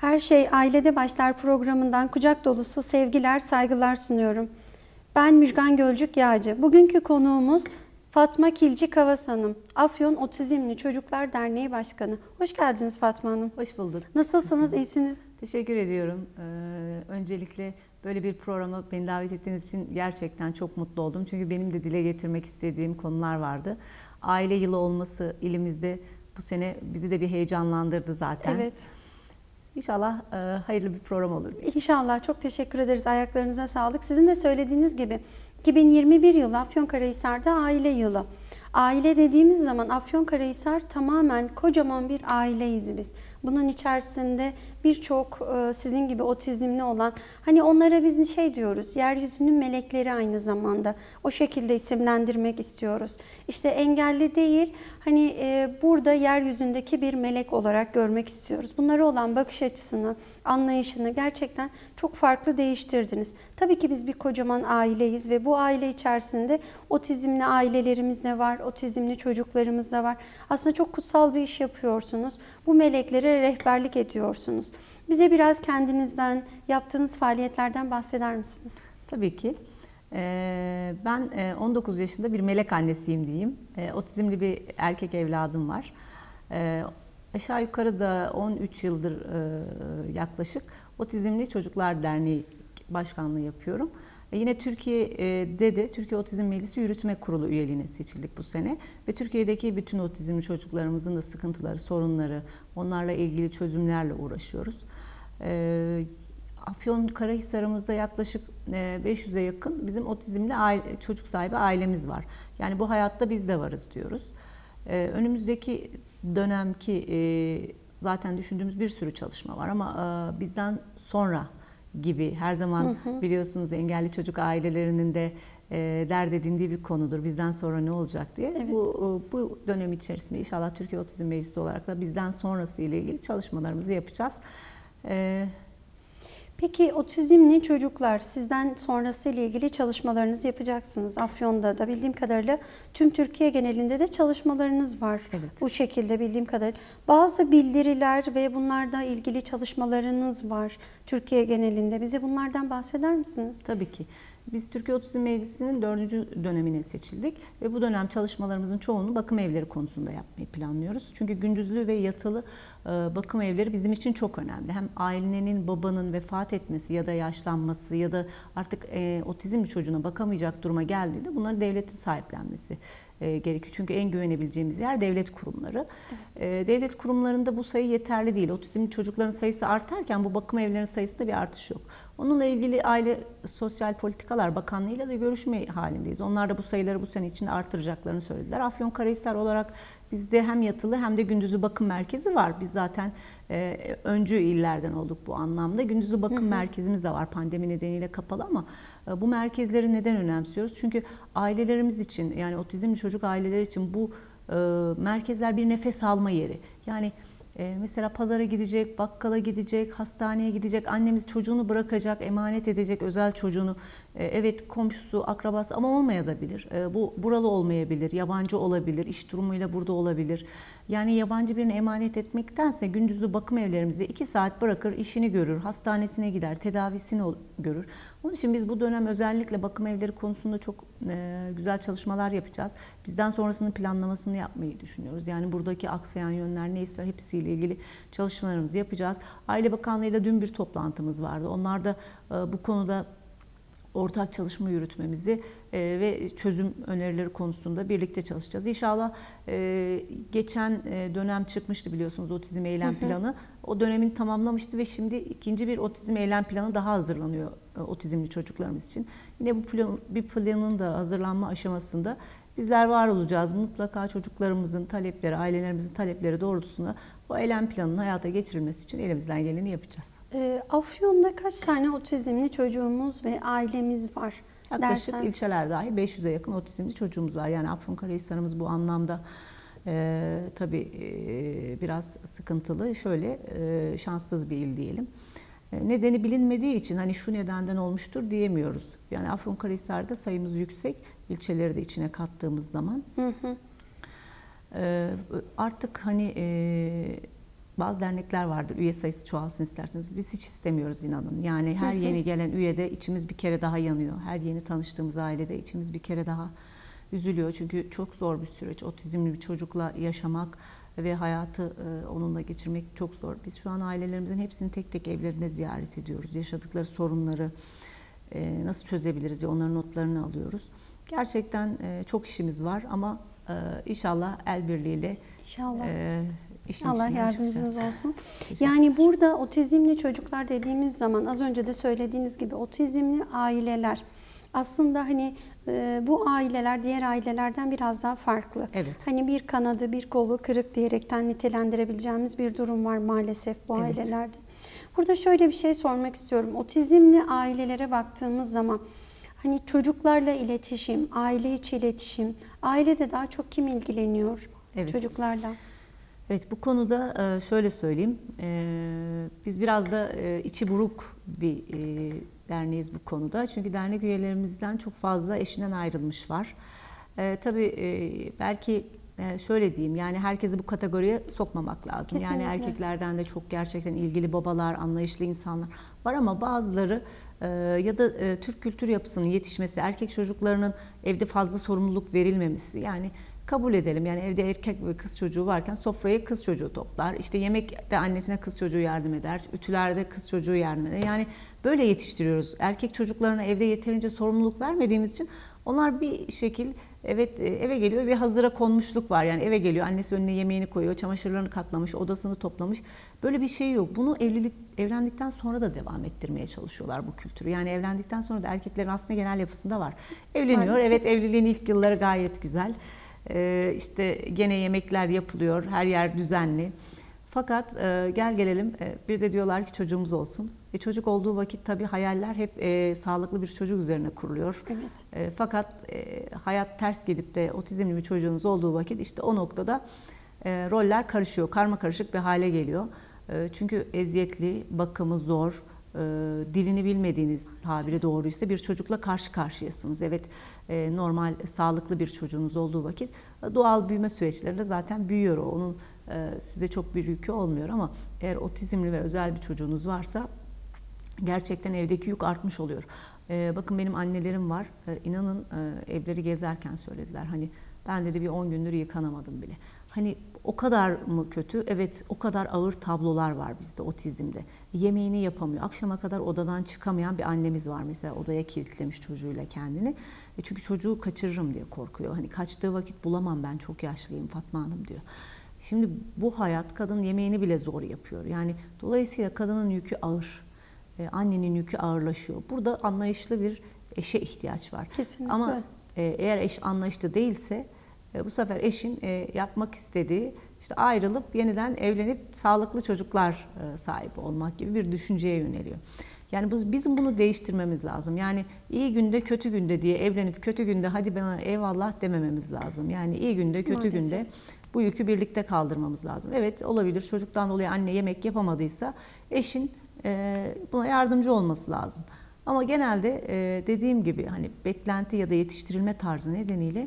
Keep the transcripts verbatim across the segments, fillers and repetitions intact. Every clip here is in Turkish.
Her Şey Ailede Başlar programından kucak dolusu sevgiler, saygılar sunuyorum. Ben Müjgan Gölcük Yağcı. Bugünkü konuğumuz Fatma Kilci Kavas Hanım, Afyon Otizmli Çocuklar Derneği Başkanı. Hoş geldiniz Fatma Hanım. Hoş bulduk. Nasılsınız, iyisiniz? Teşekkür ediyorum. Ee, öncelikle böyle bir programa beni davet ettiğiniz için gerçekten çok mutlu oldum. Çünkü benim de dile getirmek istediğim konular vardı. Aile yılı olması ilimizde bu sene bizi de bir heyecanlandırdı zaten. Evet. İnşallah e, hayırlı bir program olur diye. İnşallah. Çok teşekkür ederiz. Ayaklarınıza sağlık. Sizin de söylediğiniz gibi iki bin yirmi bir yılı Afyonkarahisar'da aile yılı. Aile dediğimiz zaman Afyonkarahisar tamamen kocaman bir aileyiz biz. Bunun içerisinde birçok sizin gibi otizmli olan, hani onlara biz şey diyoruz, yeryüzünün melekleri aynı zamanda. O şekilde isimlendirmek istiyoruz. İşte engelli değil, hani burada yeryüzündeki bir melek olarak görmek istiyoruz. Bunlara olan bakış açısını, anlayışını gerçekten çok farklı değiştirdiniz. Tabii ki biz bir kocaman aileyiz ve bu aile içerisinde otizmli ailelerimiz de var, otizmli çocuklarımız da var. Aslında çok kutsal bir iş yapıyorsunuz. Bu meleklere rehberlik ediyorsunuz. Bize biraz kendinizden, yaptığınız faaliyetlerden bahseder misiniz? Tabii ki. Ben on dokuz yaşında bir melek annesiyim diyeyim. Otizmli bir erkek evladım var. Aşağı yukarı da on üç yıldır yaklaşık Otizmli Çocuklar Derneği başkanlığı yapıyorum. Yine Türkiye'de de Türkiye Otizm Meclisi Yürütme Kurulu üyeliğine seçildik bu sene. Ve Türkiye'deki bütün otizmli çocuklarımızın da sıkıntıları, sorunları, onlarla ilgili çözümlerle uğraşıyoruz. Afyonkarahisar'ımızda yaklaşık beş yüze yakın bizim otizmli aile, çocuk sahibi ailemiz var. Yani bu hayatta biz de varız diyoruz. Önümüzdeki dönemki zaten düşündüğümüz bir sürü çalışma var ama bizden sonra gibi her zaman hı hı. biliyorsunuz engelli çocuk ailelerinin de e, dert edindiği bir konudur. Bizden sonra ne olacak diye. Evet. Bu, bu dönem içerisinde inşallah Türkiye Otizm Meclisi olarak da bizden sonrası ile ilgili çalışmalarımızı yapacağız. E, Peki otizmli çocuklar, sizden sonrası ile ilgili çalışmalarınızı yapacaksınız. Afyon'da da bildiğim kadarıyla tüm Türkiye genelinde de çalışmalarınız var. Evet. Bu şekilde bildiğim kadarıyla. Bazı bildiriler ve bunlarla ilgili çalışmalarınız var Türkiye genelinde. Bize bunlardan bahseder misiniz? Tabii ki. Biz Türkiye Otizm Meclisi'nin dördüncü dönemine seçildik ve bu dönem çalışmalarımızın çoğunu bakım evleri konusunda yapmayı planlıyoruz. Çünkü gündüzlü ve yatılı bakım evleri bizim için çok önemli. Hem ailenin, babanın vefat etmesi ya da yaşlanması ya da artık otizmli çocuğuna bakamayacak duruma geldiğinde bunları devletin sahiplenmesi gerekiyor. Çünkü en güvenebileceğimiz yer devlet kurumları. Evet. Devlet kurumlarında bu sayı yeterli değil. Otizmli çocukların sayısı artarken bu bakım evlerinin sayısında bir artış yok. Onunla ilgili Aile Sosyal Politikalar Bakanlığı ile de görüşme halindeyiz. Onlar da bu sayıları bu sene içinde artıracaklarını söylediler. Afyonkarahisar olarak bizde hem yatılı hem de gündüzlü bakım merkezi var. Biz zaten e, öncü illerden olduk bu anlamda. Gündüzlü bakım hı hı. merkezimiz de var, pandemi nedeniyle kapalı ama e, bu merkezleri neden önemsiyoruz? Çünkü ailelerimiz için, yani otizmli çocuk aileleri için bu e, merkezler bir nefes alma yeri. Yani e, mesela pazara gidecek, bakkala gidecek, hastaneye gidecek, annemiz çocuğunu bırakacak, emanet edecek özel çocuğunu. E, evet komşusu, akrabası ama olmayabilir. E, bu buralı olmayabilir, yabancı olabilir, iş durumuyla burada olabilir. Yani yabancı birini emanet etmektense gündüzlü bakım evlerimizde iki saat bırakır, işini görür, hastanesine gider, tedavisini görür. Onun için biz bu dönem özellikle bakım evleri konusunda çok e, güzel çalışmalar yapacağız. Bizden sonrasının planlamasını yapmayı düşünüyoruz. Yani buradaki aksayan yönler neyse hepsiyle ilgili çalışmalarımızı yapacağız. Aile Bakanlığı'yla dün bir toplantımız vardı. Onlar da e, bu konuda ortak çalışma yürütmemizi e, ve çözüm önerileri konusunda birlikte çalışacağız. İnşallah e, geçen e, dönem çıkmıştı biliyorsunuz otizm eylem hı hı. planı. O dönemini tamamlamıştı ve şimdi ikinci bir otizm eylem planı daha hazırlanıyor e, otizmli çocuklarımız için. Yine bu plan, bir planın da hazırlanma aşamasında bizler var olacağız. Mutlaka çocuklarımızın talepleri, ailelerimizin talepleri doğrultusunda o eylem planının hayata geçirilmesi için elimizden geleni yapacağız. E, Afyon'da kaç tane otizmli çocuğumuz ve ailemiz var? Yaklaşık dersen? ilçeler dahi beş yüze yakın otizmli çocuğumuz var. Yani Afyonkarahisar'ımız bu anlamda e, tabii e, biraz sıkıntılı. Şöyle e, şanssız bir il diyelim. E, nedeni bilinmediği için hani şu nedenden olmuştur diyemiyoruz. Yani Afyonkarahisar'da sayımız yüksek. İlçeleri de içine kattığımız zaman. Hı hı. E, artık hani e, bazı dernekler vardır, üye sayısı çoğalsın isterseniz. Biz hiç istemiyoruz, inanın. Yani her yeni gelen üyede içimiz bir kere daha yanıyor. Her yeni tanıştığımız ailede içimiz bir kere daha üzülüyor. Çünkü çok zor bir süreç. Otizmli bir çocukla yaşamak ve hayatı e, onunla geçirmek çok zor. Biz şu an ailelerimizin hepsini tek tek evlerinde ziyaret ediyoruz. Yaşadıkları sorunları e, nasıl çözebiliriz diye onların notlarını alıyoruz. Gerçekten e, çok işimiz var ama e, inşallah el birliğiyle İnşallah. e, işin Allah içinden yardımcınız çıkacağız. olsun. Teşekkür Yani burada otizmli çocuklar dediğimiz zaman az önce de söylediğiniz gibi otizmli aileler aslında hani e, bu aileler diğer ailelerden biraz daha farklı. Evet. Hani bir kanadı, bir kolu kırık diyerekten nitelendirebileceğimiz bir durum var maalesef bu Evet. ailelerde. Burada şöyle bir şey sormak istiyorum. Otizmli ailelere baktığımız zaman hani çocuklarla iletişim, aile içi iletişim, ailede daha çok kim ilgileniyor Evet. çocuklarla? Evet, bu konuda e, şöyle söyleyeyim. E, Biz biraz da e, içi buruk bir e, derneğiz bu konuda. Çünkü dernek üyelerimizden çok fazla eşinden ayrılmış var. E, Tabii e, belki e, şöyle diyeyim, yani herkesi bu kategoriye sokmamak lazım. Kesinlikle. Yani erkeklerden de çok gerçekten ilgili babalar, anlayışlı insanlar var ama bazıları e, ya da e, Türk kültür yapısının yetişmesi, erkek çocuklarının evde fazla sorumluluk verilmemesi, yani kabul edelim, yani evde erkek ve kız çocuğu varken sofraya kız çocuğu toplar. İşte yemekte annesine kız çocuğu yardım eder. Ütülerde kız çocuğu yardım eder. Yani böyle yetiştiriyoruz. Erkek çocuklarına evde yeterince sorumluluk vermediğimiz için onlar bir şekil evet eve geliyor ve hazıra konmuşluk var. Yani eve geliyor, annesi önüne yemeğini koyuyor, çamaşırlarını katlamış, odasını toplamış. Böyle bir şey yok. Bunu evlilik evlendikten sonra da devam ettirmeye çalışıyorlar bu kültürü. Yani evlendikten sonra da erkeklerin aslında genel yapısında var. Evleniyor. Maalesef. Evet, evliliğin ilk yılları gayet güzel. Ee, işte gene yemekler yapılıyor, her yer düzenli. Fakat e, gel gelelim e, bir de diyorlar ki çocuğumuz olsun. E, çocuk olduğu vakit tabii hayaller hep e, sağlıklı bir çocuk üzerine kuruluyor. Evet. E, fakat e, hayat ters gidip de otizmli bir çocuğunuz olduğu vakit işte o noktada e, roller karışıyor, karma karışık bir hale geliyor. E, çünkü eziyetli, bakımı zor, e, dilini bilmediğiniz, tabiri doğruysa bir çocukla karşı karşıyasınız. Evet, e, normal, sağlıklı bir çocuğunuz olduğu vakit e, doğal büyüme süreçlerinde zaten büyüyor o. Onun e, size çok bir yükü olmuyor ama eğer otizmli ve özel bir çocuğunuz varsa gerçekten evdeki yük artmış oluyor. E, bakın benim annelerim var. E, inanın e, evleri gezerken söylediler. Hani ben dedi bir on gündür yıkanamadım bile. Hani o kadar mı kötü? Evet, o kadar ağır tablolar var bizde otizmde. Yemeğini yapamıyor. Akşama kadar odadan çıkamayan bir annemiz var mesela, odaya kilitlemiş çocuğuyla kendini. E çünkü çocuğu kaçırırım diye korkuyor. Hani kaçtığı vakit bulamam, ben çok yaşlıyım Fatma Hanım diyor. Şimdi bu hayat, kadın yemeğini bile zor yapıyor. Yani dolayısıyla kadının yükü ağır. E, annenin yükü ağırlaşıyor. Burada anlayışlı bir eşe ihtiyaç var. Kesinlikle. Ama e, eğer eş anlayışlı değilse e, bu sefer eşin e, yapmak istediği işte ayrılıp yeniden evlenip sağlıklı çocuklar e, sahibi olmak gibi bir düşünceye yöneliyor. Yani bu, bizim bunu değiştirmemiz lazım. Yani iyi günde kötü günde diye evlenip kötü günde hadi bana eyvallah demememiz lazım. Yani iyi günde kötü Maalesef. günde bu yükü birlikte kaldırmamız lazım. Evet, olabilir, çocuktan dolayı anne yemek yapamadıysa eşin e, buna yardımcı olması lazım. Ama genelde e, dediğim gibi hani beklenti ya da yetiştirilme tarzı nedeniyle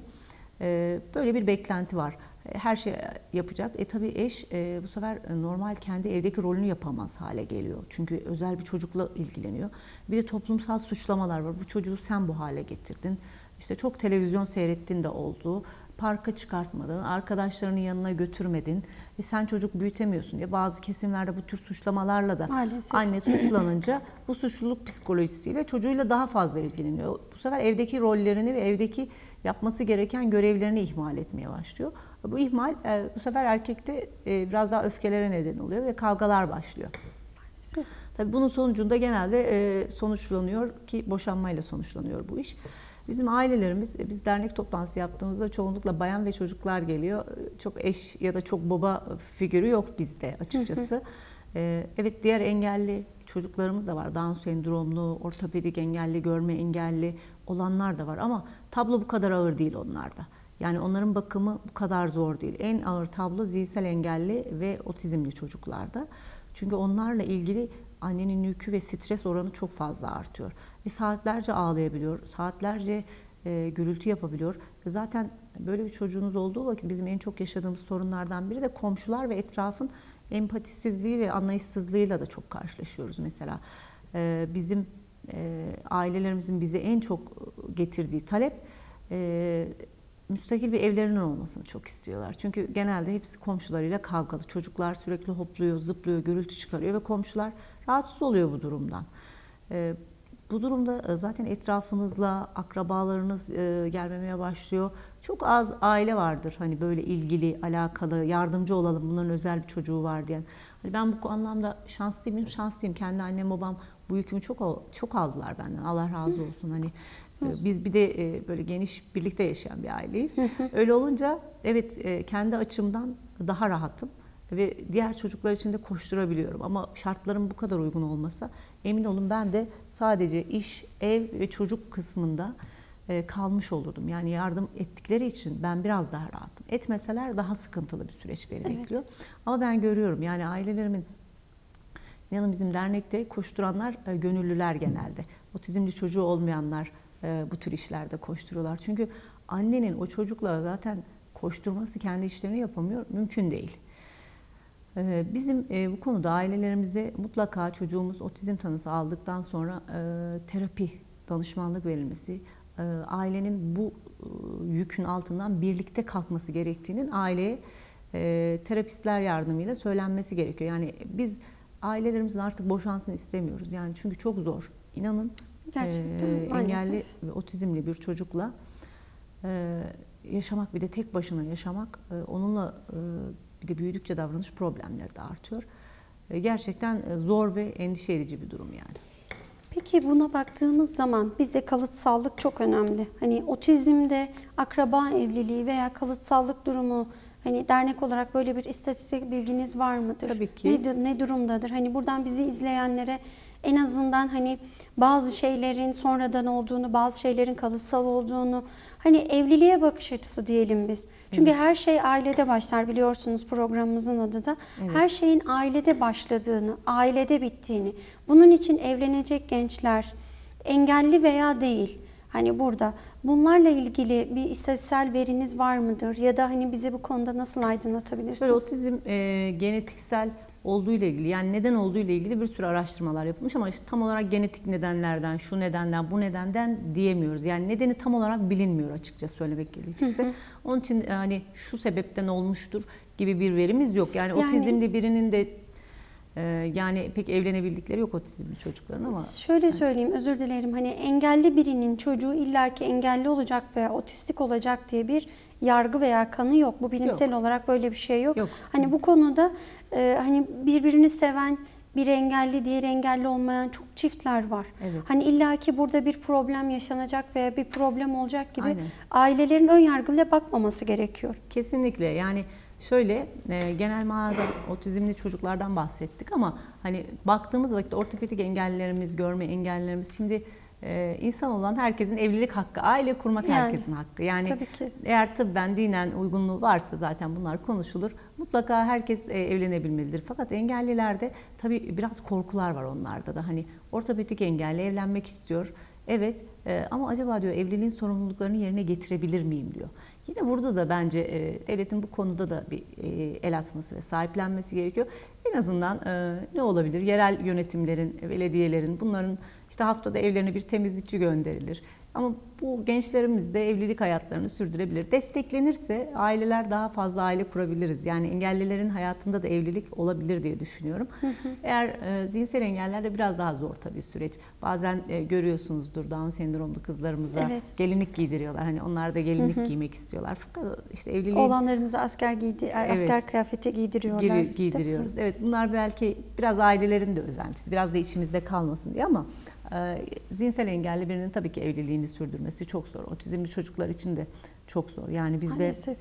e, böyle bir beklenti var. Her şey yapacak. E tabii eş e, bu sefer normal kendi evdeki rolünü yapamaz hale geliyor. Çünkü özel bir çocukla ilgileniyor. Bir de toplumsal suçlamalar var. Bu çocuğu sen bu hale getirdin. İşte çok televizyon seyrettin de oldu. Parka çıkartmadın, arkadaşlarının yanına götürmedin. E sen çocuk büyütemiyorsun diye bazı kesimlerde bu tür suçlamalarla da Maalesef. anne suçlanınca bu suçluluk psikolojisiyle çocuğuyla daha fazla ilgileniyor. Bu sefer evdeki rollerini ve evdeki yapması gereken görevlerini ihmal etmeye başlıyor. Bu ihmal bu sefer erkekte biraz daha öfkelere neden oluyor ve kavgalar başlıyor. Maalesef. Tabii bunun sonucunda genelde sonuçlanıyor ki boşanmayla sonuçlanıyor bu iş. Bizim ailelerimiz, biz dernek toplantısı yaptığımızda çoğunlukla bayan ve çocuklar geliyor. Çok eş ya da çok baba figürü yok bizde açıkçası. Evet, diğer engelli çocuklarımız da var. Down sendromlu, ortopedik engelli, görme engelli olanlar da var. Ama tablo bu kadar ağır değil onlarda. Yani onların bakımı bu kadar zor değil. En ağır tablo zihinsel engelli ve otizmli çocuklarda. Çünkü onlarla ilgili annenin yükü ve stres oranı çok fazla artıyor. E saatlerce ağlayabiliyor, saatlerce e, gürültü yapabiliyor. Zaten böyle bir çocuğunuz olduğu vakit bizim en çok yaşadığımız sorunlardan biri de komşular ve etrafın empatisizliği ve anlayışsızlığıyla da çok karşılaşıyoruz mesela. E, bizim e, ailelerimizin bize en çok getirdiği talep e, müstakil bir evlerinin olmasını çok istiyorlar. Çünkü genelde hepsi komşularıyla kavgalı. Çocuklar sürekli hopluyor, zıplıyor, gürültü çıkarıyor ve komşular rahatsız oluyor bu durumdan. E, Bu durumda zaten etrafınızla akrabalarınız gelmemeye başlıyor. Çok az aile vardır hani böyle ilgili, alakalı, yardımcı olalım, bunların özel bir çocuğu var diyen. Hani ben bu anlamda şanslıyım mıyım? Şanslıyım. Kendi annem babam bu yükümü çok çok aldılar benden. Allah razı olsun. Hani biz bir de böyle geniş birlikte yaşayan bir aileyiz. Öyle olunca evet kendi açımdan daha rahatım. Ve diğer çocuklar için de koşturabiliyorum. Ama şartların bu kadar uygun olmasa emin olun ben de sadece iş, ev ve çocuk kısmında kalmış olurdum. Yani yardım ettikleri için ben biraz daha rahatım. Etmeseler daha sıkıntılı bir süreç beni evet. bekliyor. Ama ben görüyorum yani ailelerimin, inanın bizim dernekte koşturanlar gönüllüler genelde. Otizmli çocuğu olmayanlar bu tür işlerde koşturuyorlar. Çünkü annenin o çocukla zaten koşturması, kendi işlerini yapamıyor, mümkün değil. Bizim bu konuda ailelerimize mutlaka çocuğumuz otizm tanısı aldıktan sonra terapi, danışmanlık verilmesi, ailenin bu yükün altından birlikte kalkması gerektiğinin aileye terapistler yardımıyla söylenmesi gerekiyor. Yani biz ailelerimizin artık boşansın istemiyoruz. Yani çünkü çok zor. İnanın gerçekten engelli ve otizmli bir çocukla yaşamak, bir de tek başına yaşamak, onunla bir de büyüdükçe davranış problemleri de artıyor. Gerçekten zor ve endişe edici bir durum yani. Peki buna baktığımız zaman bizde kalıtsallık çok önemli. Hani otizmde akraba evliliği veya kalıtsallık durumu, hani dernek olarak böyle bir istatistik bilginiz var mıdır? Tabii ki. Ne, ne durumdadır? Hani buradan bizi izleyenlere en azından hani bazı şeylerin sonradan olduğunu, bazı şeylerin kalıtsal olduğunu, hani evliliğe bakış açısı diyelim biz. Çünkü evet. her şey ailede başlar, biliyorsunuz programımızın adı da. Evet. Her şeyin ailede başladığını, ailede bittiğini. Bunun için evlenecek gençler engelli veya değil. Hani burada bunlarla ilgili bir istatistiksel veriniz var mıdır? Ya da hani bize bu konuda nasıl aydınlatabilirsiniz? Böyle otizm e, genetiksel olduğu ile ilgili, yani neden olduğu ile ilgili bir sürü araştırmalar yapılmış ama işte tam olarak genetik nedenlerden, şu nedenden, bu nedenden diyemiyoruz. Yani nedeni tam olarak bilinmiyor açıkça söylemek gerekirse. Onun için hani şu sebepten olmuştur gibi bir verimiz yok. Yani, yani otizmli birinin de e, yani pek evlenebildikleri yok otizmli çocukların ama. Şöyle söyleyeyim, özür dilerim. Hani engelli birinin çocuğu illaki engelli olacak veya otistik olacak diye bir yargı veya kanı yok. Bu bilimsel yok. olarak böyle bir şey yok. yok. Hani evet. bu konuda e, hani birbirini seven, bir engelli, diğer engelli olmayan çok çiftler var. Evet. Hani illaki burada bir problem yaşanacak veya bir problem olacak gibi Aynen. ailelerin ön yargıyla bakmaması gerekiyor. Kesinlikle. Yani şöyle e, genel manada otizmli çocuklardan bahsettik ama hani baktığımız vakit ortopedik engellilerimiz, görme engellilerimiz, şimdi Ee, insan olan herkesin evlilik hakkı, aile kurmak yani, herkesin hakkı. Yani tabii ki. Eğer tıbben dinen uygunluğu varsa zaten bunlar konuşulur. Mutlaka herkes e, evlenebilmelidir. Fakat engellilerde tabii biraz korkular var onlarda da. Hani ortopedik engelli evlenmek istiyor. Evet e, ama acaba diyor evliliğin sorumluluklarını yerine getirebilir miyim diyor. Yine burada da bence e, devletin bu konuda da bir e, el atması ve sahiplenmesi gerekiyor. En azından e, ne olabilir? Yerel yönetimlerin, belediyelerin, bunların işte haftada evlerine bir temizlikçi gönderilir. Ama bu gençlerimiz de evlilik hayatlarını sürdürebilir. Desteklenirse aileler, daha fazla aile kurabiliriz. Yani engellilerin hayatında da evlilik olabilir diye düşünüyorum. Hı hı. Eğer e, zihinsel engellerde biraz daha zor tabii süreç. Bazen e, görüyorsunuzdur Down sendromlu kızlarımıza evet. gelinlik giydiriyorlar. Hani onlar da gelinlik hı hı. giymek istiyorlar. Fakat işte evliliği... Oğlanlarımıza asker giydi, evet. asker kıyafeti giydiriyorlar. Giydir, giydiriyoruz. Evet, bunlar belki biraz ailelerin de özentisi. Biraz da içimizde kalmasın diye ama e, zihinsel engelli birinin tabii ki evliliğini sürdürmesi çok zor. Otizmli çocuklar için de çok zor. Yani bizde Maalesef.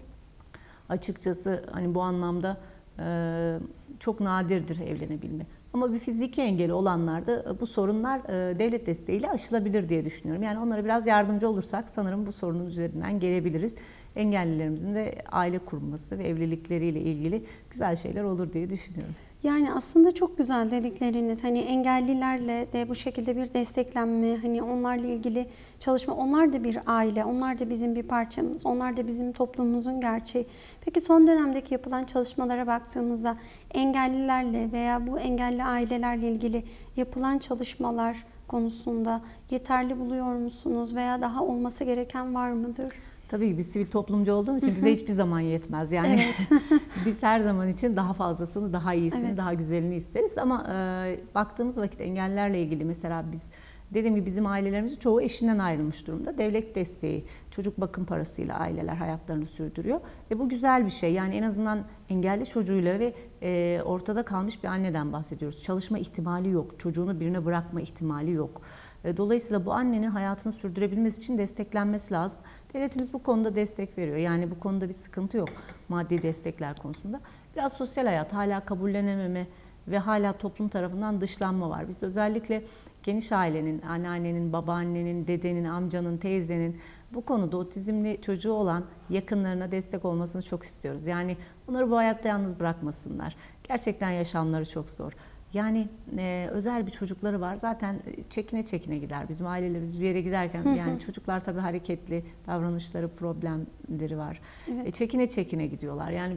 açıkçası hani bu anlamda e, çok nadirdir evlenebilme. Ama bir fiziki engeli olanlarda bu sorunlar e, devlet desteğiyle aşılabilir diye düşünüyorum. Yani onlara biraz yardımcı olursak sanırım bu sorunun üzerinden gelebiliriz. Engellilerimizin de aile kurması ve evlilikleriyle ilgili güzel şeyler olur diye düşünüyorum. Yani aslında çok güzel dedikleriniz. Hani engellilerle de bu şekilde bir desteklenme, hani onlarla ilgili çalışma, onlar da bir aile, onlar da bizim bir parçamız, onlar da bizim toplumumuzun gerçeği. Peki son dönemdeki yapılan çalışmalara baktığımızda engellilerle veya bu engelli ailelerle ilgili yapılan çalışmalar konusunda yeterli buluyor musunuz veya daha olması gereken var mıdır? Tabii ki biz sivil toplumcu olduğumuz için bize hiçbir zaman yetmez. Yani Evet. biz her zaman için daha fazlasını, daha iyisini, Evet. daha güzelini isteriz. Ama e, baktığımız vakit engellerle ilgili mesela biz, dediğim gibi bizim ailelerimizin çoğu eşinden ayrılmış durumda. Devlet desteği, çocuk bakım parasıyla aileler hayatlarını sürdürüyor. Ve bu güzel bir şey. Yani en azından engelli çocuğuyla ve e, ortada kalmış bir anneden bahsediyoruz. Çalışma ihtimali yok, çocuğunu birine bırakma ihtimali yok. Dolayısıyla bu annenin hayatını sürdürebilmesi için desteklenmesi lazım. Devletimiz bu konuda destek veriyor. Yani bu konuda bir sıkıntı yok maddi destekler konusunda. Biraz sosyal hayat, hala kabullenememe ve hala toplum tarafından dışlanma var. Biz özellikle geniş ailenin, anneannenin, babaannenin, dedenin, amcanın, teyzenin bu konuda otizmli çocuğu olan yakınlarına destek olmasını çok istiyoruz. Yani onları bu hayatta yalnız bırakmasınlar. Gerçekten yaşamları çok zor. Yani e, özel bir çocukları var. Zaten çekine çekine gider. Bizim ailelerimiz bir yere giderken yani çocuklar tabii hareketli, davranışları, problemleri var. Evet. E, çekine çekine gidiyorlar. Yani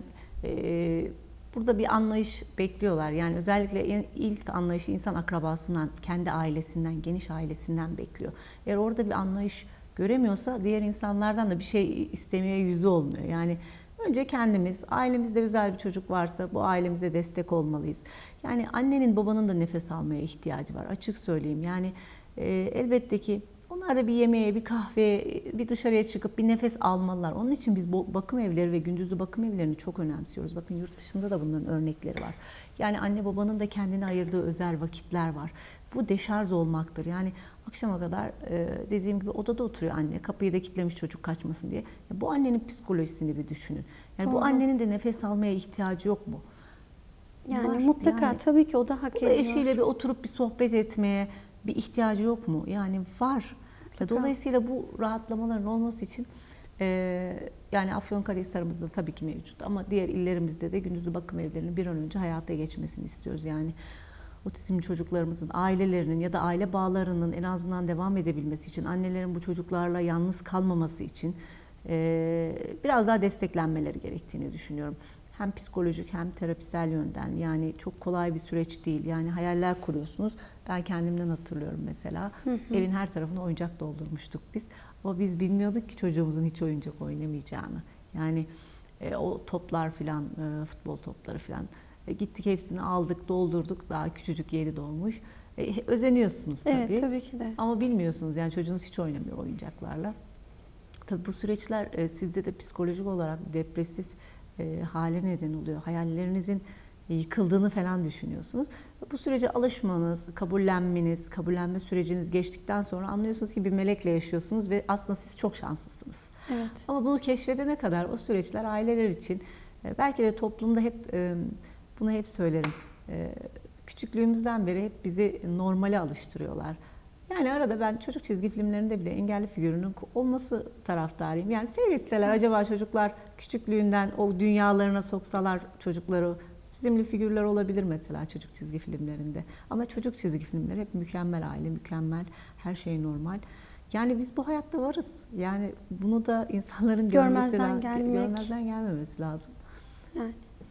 e, burada bir anlayış bekliyorlar. Yani özellikle ilk anlayışı insan akrabasından, kendi ailesinden, geniş ailesinden bekliyor. Eğer orada bir anlayış göremiyorsa diğer insanlardan da bir şey istemeye yüzü olmuyor. Yani önce kendimiz, ailemizde güzel bir çocuk varsa bu ailemize destek olmalıyız. Yani annenin babanın da nefes almaya ihtiyacı var, açık söyleyeyim. Yani e, elbette ki onlar da bir yemeğe, bir kahveye, bir dışarıya çıkıp bir nefes almalılar. Onun için biz bakım evleri ve gündüzlü bakım evlerini çok önemsiyoruz. Bakın yurt dışında da bunların örnekleri var. Yani anne babanın da kendine ayırdığı özel vakitler var. Bu deşarj olmaktır. Yani akşama kadar dediğim gibi odada oturuyor anne. Kapıyı da kilitlemiş çocuk kaçmasın diye. Ya bu annenin psikolojisini bir düşünün. Yani Doğru. bu annenin de nefes almaya ihtiyacı yok mu? Yani Var. mutlaka Yani tabii ki o da hak bu da ediyor. eşiyle bir oturup bir sohbet etmeye bir ihtiyacı yok mu? Yani var. Mutlaka. Dolayısıyla bu rahatlamaların olması için e, yani Afyonkarahisar'ımızda tabii ki mevcut ama diğer illerimizde de gündüzlü bakım evlerinin bir an önce hayata geçmesini istiyoruz. Yani otizmli çocuklarımızın, ailelerinin ya da aile bağlarının en azından devam edebilmesi için, annelerin bu çocuklarla yalnız kalmaması için e, biraz daha desteklenmeleri gerektiğini düşünüyorum. Hem psikolojik hem terapisel yönden, yani çok kolay bir süreç değil. Yani hayaller kuruyorsunuz. Ben kendimden hatırlıyorum mesela. Hı hı. Evin her tarafına oyuncak doldurmuştuk biz. Ama biz bilmiyorduk ki çocuğumuzun hiç oyuncak oynamayacağını. Yani e, o toplar filan, e, futbol topları filan. E, gittik hepsini aldık, doldurduk. Daha küçücük yeni doğmuş. E, özeniyorsunuz tabii. Evet, tabii ki de. Ama bilmiyorsunuz yani çocuğunuz hiç oynamıyor oyuncaklarla. Tabii bu süreçler e, sizde de psikolojik olarak depresif E, hale neden oluyor. Hayallerinizin yıkıldığını falan düşünüyorsunuz. Bu sürece alışmanız, kabullenmeniz, kabullenme süreciniz geçtikten sonra anlıyorsunuz ki bir melekle yaşıyorsunuz ve aslında siz çok şanslısınız. Evet. Ama bunu keşfedene kadar o süreçler aileler için e, belki de toplumda hep e, bunu hep söylerim. E, küçüklüğümüzden beri hep bizi normale alıştırıyorlar. Yani arada ben çocuk çizgi filmlerinde bile engelli figürünün olması taraftarıyım. Yani seyretseler acaba çocuklar küçüklüğünden o dünyalarına soksalar çocukları, çizimli figürler olabilir mesela çocuk çizgi filmlerinde. Ama çocuk çizgi filmleri hep mükemmel aile, mükemmel, her şey normal. Yani biz bu hayatta varız. Yani bunu da insanların görmesi Görmezden lazım. gelmek. Görmezden gelmemesi lazım. Yani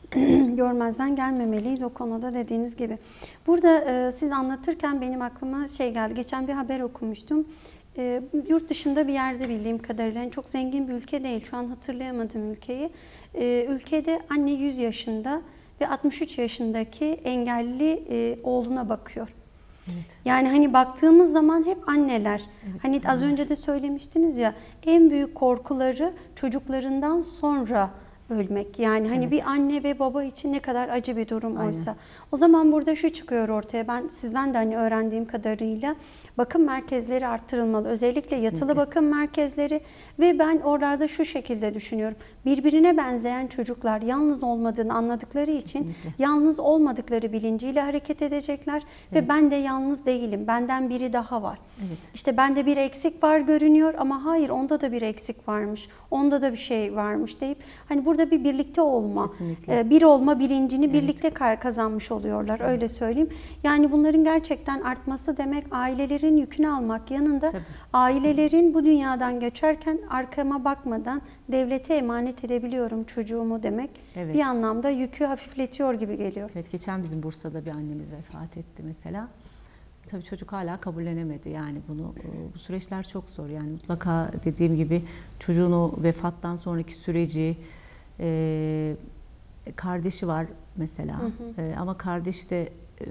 görmezden gelmemeliyiz o konuda dediğiniz gibi. Burada e, siz anlatırken benim aklıma şey geldi. Geçen bir haber okumuştum. E, yurt dışında bir yerde bildiğim kadarıyla yani çok zengin bir ülke değil. Şu an hatırlayamadım ülkeyi. E, ülkede anne yüz yaşında ve altmış üç yaşındaki engelli e, oğluna bakıyor. Evet. Yani hani baktığımız zaman hep anneler. Evet, hani az anneler. önce de söylemiştiniz ya, en büyük korkuları çocuklarından sonra ölmek. Yani hani Evet. bir anne ve baba için ne kadar acı bir durum Aynen. oysa. O zaman burada şu çıkıyor ortaya. Ben sizden de hani öğrendiğim kadarıyla bakım merkezleri arttırılmalı. Özellikle Kesinlikle. yatılı bakım merkezleri ve ben oralarda şu şekilde düşünüyorum. Birbirine benzeyen çocuklar yalnız olmadığını anladıkları için Kesinlikle. yalnız olmadıkları bilinciyle hareket edecekler Evet. ve ben de yalnız değilim. Benden biri daha var. Evet. İşte bende bir eksik var görünüyor ama hayır, onda da bir eksik varmış. Onda da bir şey varmış deyip hani burada burada bir birlikte olma, Kesinlikle. e, bir olma bilincini Evet. birlikte ka- kazanmış oluyorlar. Öyle söyleyeyim. Yani bunların gerçekten artması demek ailelerin yükünü almak yanında Tabii. ailelerin bu dünyadan geçerken arkama bakmadan devlete emanet edebiliyorum çocuğumu demek. Evet. Bir anlamda yükü hafifletiyor gibi geliyor. Evet, geçen bizim Bursa'da bir annemiz vefat etti mesela. Tabii çocuk hala kabullenemedi yani bunu. Bu süreçler çok zor yani mutlaka dediğim gibi çocuğun o vefattan sonraki süreci, e, kardeşi var mesela. Hı hı. E, ama kardeş de e,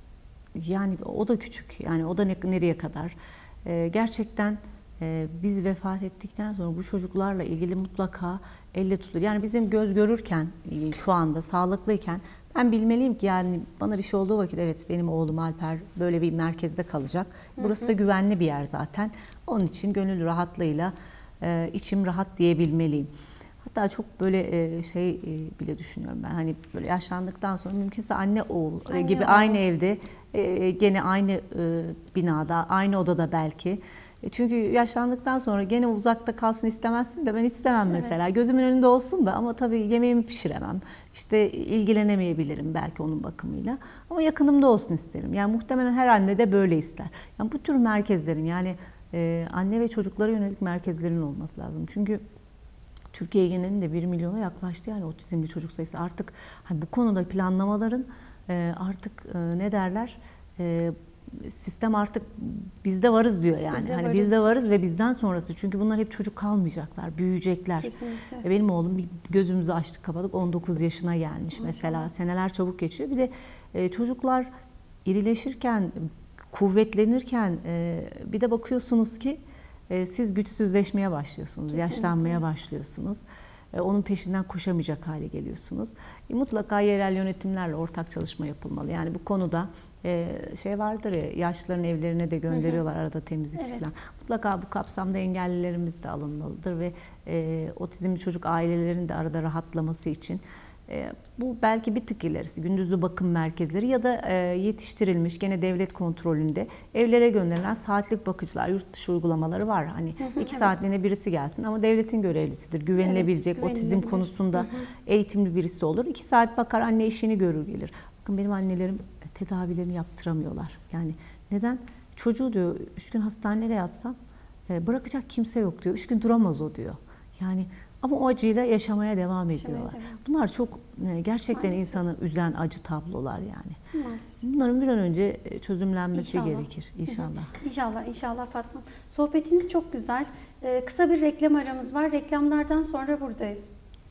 yani o da küçük yani o da ne, nereye kadar. E, gerçekten e, biz vefat ettikten sonra bu çocuklarla ilgili mutlaka elle tutulur. Yani bizim göz görürken e, şu anda sağlıklıyken ben bilmeliyim ki yani bana bir şey olduğu vakit evet benim oğlum Alper böyle bir merkezde kalacak. Burası da güvenli bir yer zaten. Onun için gönül rahatlığıyla e, içim rahat diyebilmeliyim. Hatta çok böyle e, şey e, bile düşünüyorum ben hani böyle yaşlandıktan sonra mümkünse anne oğul Anne gibi oğul. aynı evde e, gene aynı e, binada aynı odada belki. E, Çünkü yaşlandıktan sonra gene uzakta kalsın istemezsin de ben hiç istemem Evet. mesela. Gözümün önünde olsun da ama tabii yemeğimi pişiremem. İşte ilgilenemeyebilirim belki onun bakımıyla. Ama yakınımda olsun isterim. Yani muhtemelen her anne de böyle ister. Yani bu tür merkezlerin yani e, anne ve çocuklara yönelik merkezlerin olması lazım. Çünkü Türkiye genelinde bir milyona yaklaştı yani otizmli çocuk sayısı. Artık hani bu konuda planlamaların e, artık e, ne derler e, sistem artık bizde varız diyor yani. Bizde hani varız. bizde varız ve bizden sonrası. Çünkü bunlar hep çocuk kalmayacaklar, büyüyecekler. Kesinlikle. E, Benim oğlum bir gözümüzü açtık kapadık on dokuz yaşına gelmiş mesela. Seneler çabuk geçiyor. Bir de e, çocuklar irileşirken, kuvvetlenirken e, bir de bakıyorsunuz ki e, siz güçsüzleşmeye başlıyorsunuz, Kesinlikle. yaşlanmaya başlıyorsunuz. E, onun peşinden koşamayacak hale geliyorsunuz. E, mutlaka yerel yönetimlerle ortak çalışma yapılmalı. Yani bu konuda e, şey vardır ya, yaşlıların evlerine de gönderiyorlar arada temizlikçi Evet. falan. Mutlaka bu kapsamda engellilerimiz de alınmalıdır ve e, otizmli çocuk ailelerin de arada rahatlaması için e, bu belki bir tık ilerisi gündüzlü bakım merkezleri ya da e, yetiştirilmiş gene devlet kontrolünde evlere gönderilen saatlik bakıcılar, yurt dışı uygulamaları var. Hani iki evet. saatliğine birisi gelsin ama devletin görevlisidir. Güvenilebilecek, Evet, otizm güvenilebilir. konusunda eğitimli birisi olur. iki saat bakar, anne işini görür gelir. Bakın benim annelerim tedavilerini yaptıramıyorlar. Yani neden? Çocuğu diyor üç gün hastanede yatsam e, bırakacak kimse yok diyor. Üç gün duramaz o diyor. Yani ama o acıyla yaşamaya devam ediyorlar. devam. Bunlar çok e, gerçekten Maalesef. insanı üzen acı tablolar yani. Maalesef. Bunların bir an önce e, çözümlenmesi İnşallah. gerekir inşallah. İnşallah, inşallah Fatma. Sohbetiniz çok güzel. Ee, kısa bir reklam aramız var. Reklamlardan sonra buradayız.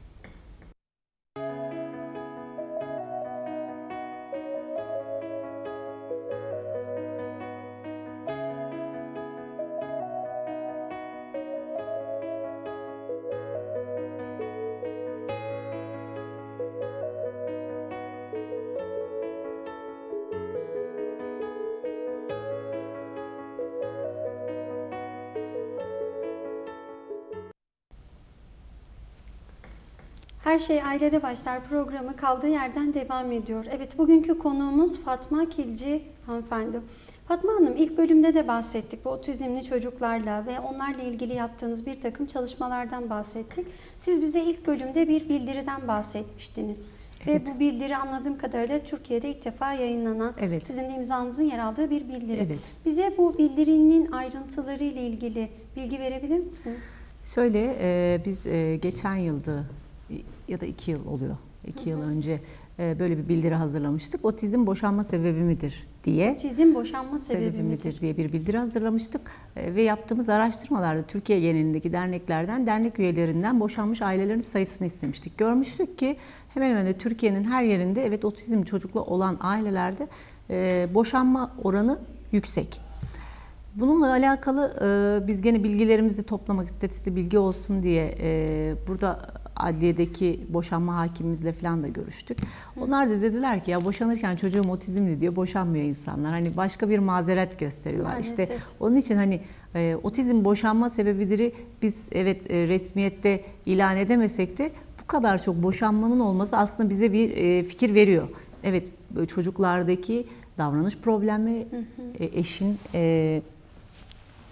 Her Şey Ailede Başlar programı kaldığı yerden devam ediyor. Evet, bugünkü konuğumuz Fatma Kilci hanımefendi. Fatma Hanım, ilk bölümde de bahsettik bu otizmli çocuklarla ve onlarla ilgili yaptığınız bir takım çalışmalardan bahsettik. Siz bize ilk bölümde bir bildiriden bahsetmiştiniz. Evet. Ve bu bildiri anladığım kadarıyla Türkiye'de ilk defa yayınlanan, Evet. sizin de imzanızın yer aldığı bir bildiri. Evet. Bize bu bildirinin ayrıntıları ile ilgili bilgi verebilir misiniz? Şöyle e, biz e, geçen yılda ya da iki yıl oluyor. iki yıl önce e, böyle bir bildiri hazırlamıştık. Otizm boşanma sebebi midir diye. Otizm boşanma sebebi, sebebi midir? midir diye bir bildiri hazırlamıştık. E, ve yaptığımız araştırmalarda Türkiye genelindeki derneklerden, dernek üyelerinden boşanmış ailelerin sayısını istemiştik. Görmüştük ki hemen hemen de Türkiye'nin her yerinde evet otizm çocuklu olan ailelerde e, boşanma oranı yüksek. Bununla alakalı e, biz gene bilgilerimizi toplamak, istatistik bilgi olsun diye e, burada adliyedeki boşanma hakimimizle falan da görüştük. Onlar da dediler ki ya boşanırken çocuğum otizmli diye boşanmıyor insanlar. Hani başka bir mazeret gösteriyorlar. Maalesef. İşte onun için hani e, otizm boşanma sebebidir biz evet e, resmiyette ilan edemesek de bu kadar çok boşanmanın olması aslında bize bir e, fikir veriyor. Evet çocuklardaki davranış problemi, hı hı. E, eşin e,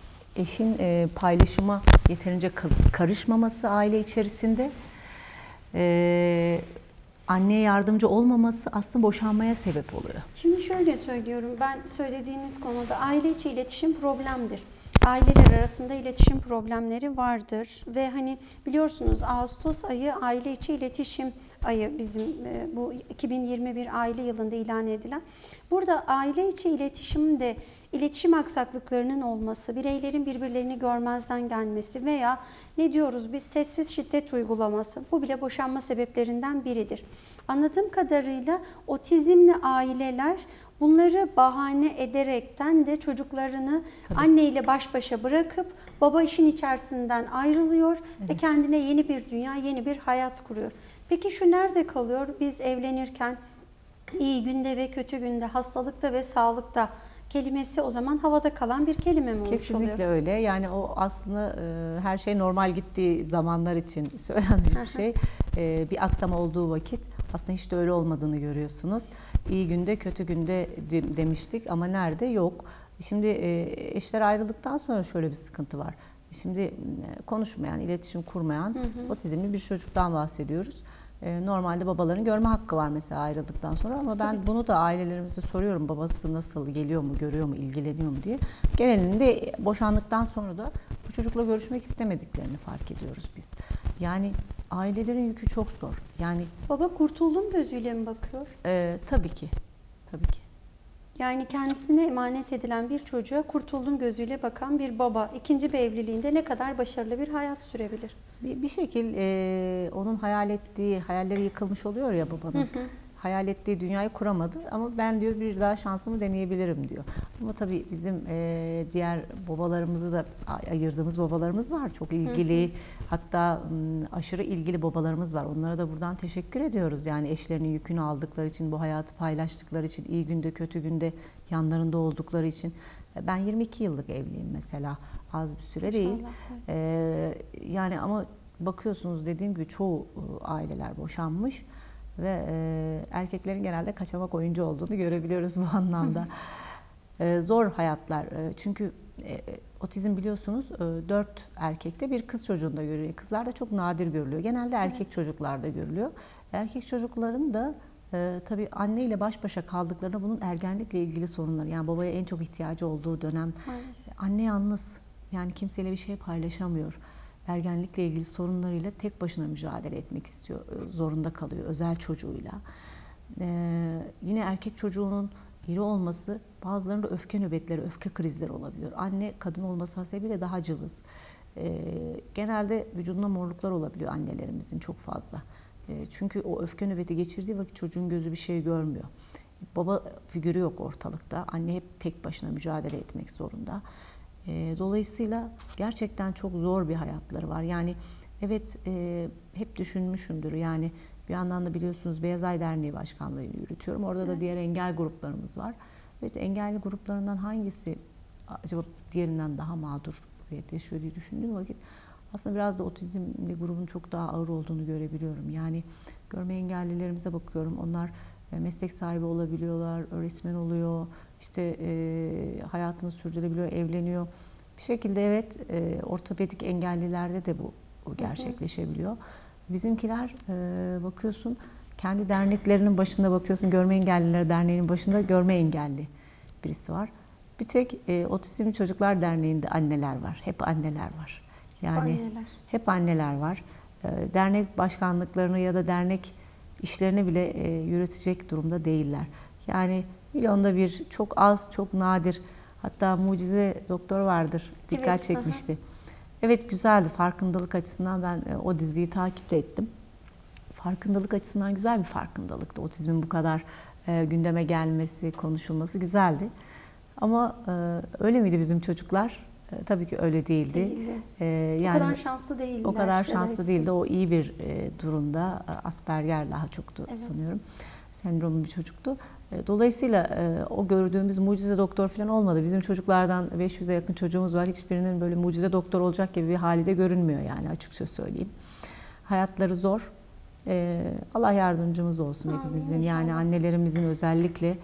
eşin e, paylaşıma yeterince karışmaması aile içerisinde e, anneye yardımcı olmaması aslında boşanmaya sebep oluyor. Şimdi şöyle söylüyorum, ben söylediğiniz konuda aile içi iletişim problemdir. Aileler arasında iletişim problemleri vardır ve hani biliyorsunuz Ağustos ayı aile içi iletişim ayı bizim e, bu iki bin yirmi bir aile yılında ilan edilen. Burada aile içi iletişimde iletişim aksaklıklarının olması, bireylerin birbirlerini görmezden gelmesi veya ne diyoruz biz sessiz şiddet uygulaması, bu bile boşanma sebeplerinden biridir. Anladığım kadarıyla otizmli aileler bunları bahane ederekten de çocuklarını Tabii. anneyle baş başa bırakıp baba işin içerisinden ayrılıyor evet. ve kendine yeni bir dünya, yeni bir hayat kuruyor. Peki şu nerede kalıyor? Biz evlenirken iyi günde ve kötü günde, hastalıkta ve sağlıkta kelimesi o zaman havada kalan bir kelime mi olmuş Kesinlikle oluyor? Kesinlikle öyle. Yani o aslında e, her şey normal gittiği zamanlar için söylenmiş bir şey. E, bir aksama olduğu vakit aslında hiç de öyle olmadığını görüyorsunuz. İyi günde, kötü günde de, demiştik ama nerede? Yok. Şimdi e, eşler ayrıldıktan sonra şöyle bir sıkıntı var. Şimdi e, konuşmayan, iletişim kurmayan hı hı. otizmli bir çocuktan bahsediyoruz. Normalde babaların görme hakkı var mesela ayrıldıktan sonra ama ben Tabii. bunu da ailelerimize soruyorum, babası nasıl, geliyor mu, görüyor mu, ilgileniyor mu diye. Genelinde boşandıktan sonra da bu çocukla görüşmek istemediklerini fark ediyoruz biz. Yani ailelerin yükü çok zor. Yani baba kurtuldum gözüyle mi bakıyor? E, tabii ki, tabii ki. Yani kendisine emanet edilen bir çocuğa kurtuldum gözüyle bakan bir baba ikinci bir evliliğinde ne kadar başarılı bir hayat sürebilir? Bir, bir şekil e, onun hayal ettiği, hayalleri yıkılmış oluyor ya babanın. Hı hı. Hayal ettiği dünyayı kuramadı ama ben diyor bir daha şansımı deneyebilirim diyor. Ama tabii bizim e, diğer babalarımızı da ayırdığımız babalarımız var. Çok ilgili, hı hı. hatta aşırı ilgili babalarımız var. Onlara da buradan teşekkür ediyoruz. Yani eşlerinin yükünü aldıkları için, bu hayatı paylaştıkları için, iyi günde kötü günde yanlarında oldukları için. Ben yirmi iki yıllık evliyim mesela. Az bir süre değil. Ee, yani ama bakıyorsunuz dediğim gibi çoğu aileler boşanmış ve e, erkeklerin genelde kaçamak oyuncu olduğunu görebiliyoruz bu anlamda. e, zor hayatlar. E, çünkü e, otizm biliyorsunuz e, dört erkekte bir kız çocuğunda görülüyor. Kızlarda çok nadir görülüyor. Genelde erkek evet. çocuklarda görülüyor. Erkek çocukların da Ee, tabii anneyle baş başa kaldıklarında bunun ergenlikle ilgili sorunları, yani babaya en çok ihtiyacı olduğu dönem. Maalesef. Anne yalnız, yani kimseyle bir şey paylaşamıyor. Ergenlikle ilgili sorunlarıyla tek başına mücadele etmek istiyor, zorunda kalıyor özel çocuğuyla. Ee, yine erkek çocuğunun iri olması bazılarında öfke nöbetleri, öfke krizleri olabiliyor. Anne kadın olması hasebiyle daha cılız. Ee, genelde vücudunda morluklar olabiliyor annelerimizin çok fazla. Çünkü o öfke nöbeti geçirdiği vakit çocuğun gözü bir şey görmüyor. Baba figürü yok ortalıkta. Anne hep tek başına mücadele etmek zorunda. Dolayısıyla gerçekten çok zor bir hayatları var. Yani evet hep düşünmüşümdür. Yani bir yandan da biliyorsunuz Beyaz Ay Derneği Başkanlığı'nı yürütüyorum. Orada da diğer engel gruplarımız var. Evet, engelli gruplarından hangisi acaba diğerinden daha mağdur yaşıyor diye düşündüğüm vakit aslında biraz da otizmli grubun çok daha ağır olduğunu görebiliyorum. Yani görme engellilerimize bakıyorum. Onlar meslek sahibi olabiliyorlar, öğretmen oluyor, işte e, hayatını sürdürebiliyor, evleniyor. Bir şekilde evet e, ortopedik engellilerde de bu, bu gerçekleşebiliyor. Bizimkiler e, bakıyorsun kendi derneklerinin başında bakıyorsun, Görme Engelliler Derneği'nin başında görme engelli birisi var. Bir tek e, Otizmli Çocuklar Derneği'nde anneler var, hep anneler var. Yani anneler. Hep anneler var. Dernek başkanlıklarını ya da dernek işlerini bile yürütecek durumda değiller. Yani milyonda bir, çok az, çok nadir. Hatta mucize doktor vardır. Dikkat evet, çekmişti. Aha. Evet güzeldi. Farkındalık açısından ben o diziyi takip de ettim. Farkındalık açısından güzel bir farkındalıktı. Otizmin bu kadar gündeme gelmesi, konuşulması güzeldi. Ama öyle miydi bizim çocuklar? Tabii ki öyle değildi. değildi. Ee, yani o kadar şanslı değildi. O kadar şanslı değildi. O iyi bir e, durumda. Asperger daha çoktu evet. sanıyorum. Sendromu bir çocuktu. E, dolayısıyla e, o gördüğümüz mucize doktor falan olmadı. Bizim çocuklardan beş yüze yakın çocuğumuz var. Hiçbirinin böyle mucize doktor olacak gibi bir hali de görünmüyor yani, açıkça söyleyeyim. Hayatları zor. E, Allah yardımcımız olsun Amin, hepimizin. İnşallah. Yani annelerimizin özellikle